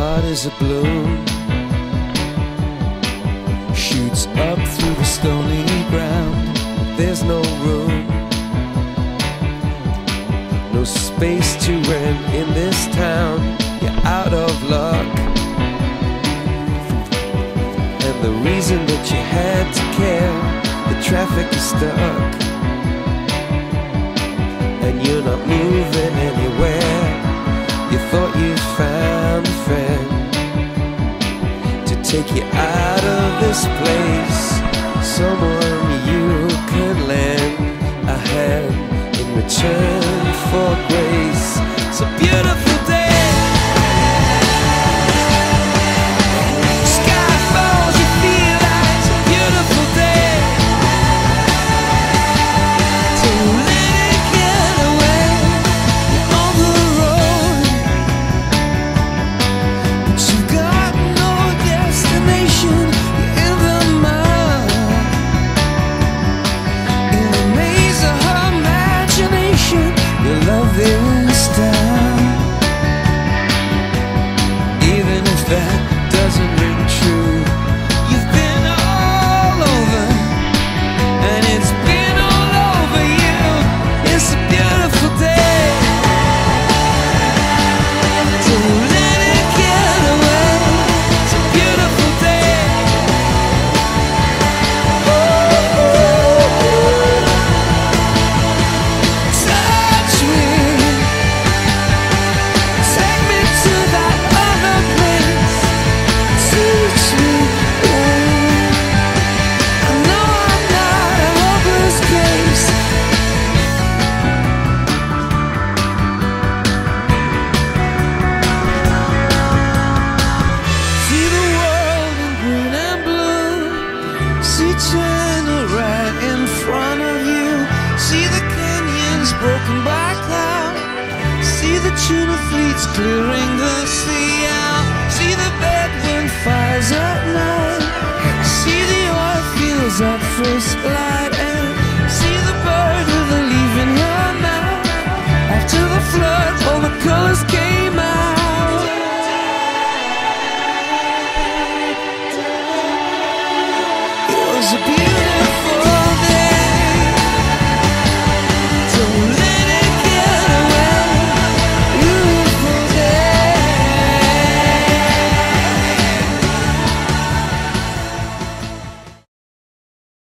heart is a bloom, shoots up through the stony ground. There's no room, no space to rent in this town. You're out of luck, and the reason that you had to care, the traffic is stuck, and you're not moving anywhere. You thought you'd found a friend to take you out of this place, someone you could lend a hand in return for grace. It's a beautiful day. Sky falls, you feel like it's a beautiful day. So let it get away. You're on the road, but you've got no destination. You're in the mud, in the maze of her imagination. Your love is down, even if that doesn't ring true. You've been all over, and it's been all over you. It's a beautiful day. So let it get away. It's a beautiful day. Touch me, take me to that other place. Teach me, I know I'm not a hopeless case. See the world in green and blue. See China right in front of you. See the canyons broken by cloud. See the tuna fleets clearing the sea out. See the bedroom fires at night. See the oil fields at first light. And see the bird with a leaf in her mouth. After the flood, all the colors came out. It was a beautiful